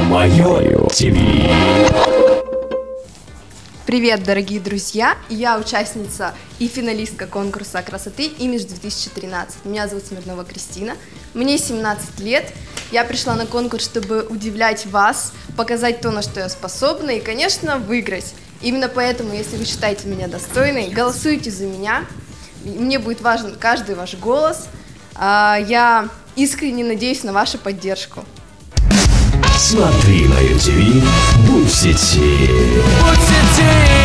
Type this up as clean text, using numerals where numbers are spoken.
Мое ТВ. Привет, дорогие друзья! Я участница и финалистка конкурса красоты «Имидж-2013». Меня зовут Смирнова Кристина, мне 17 лет. Я пришла на конкурс, чтобы удивлять вас, показать то, на что я способна и, конечно, выиграть. Именно поэтому, если вы считаете меня достойной, голосуйте за меня. Мне будет важен каждый ваш голос. Я искренне надеюсь на вашу поддержку. Смотри Мое ТВ, будь в сети. Будь в сети.